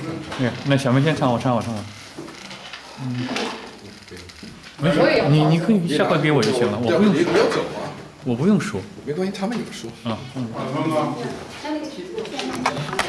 对，那小妹先唱，我唱。没事，你可以下回给我就行了，我不用说。我不用说。 没关系，他们有说。 啊。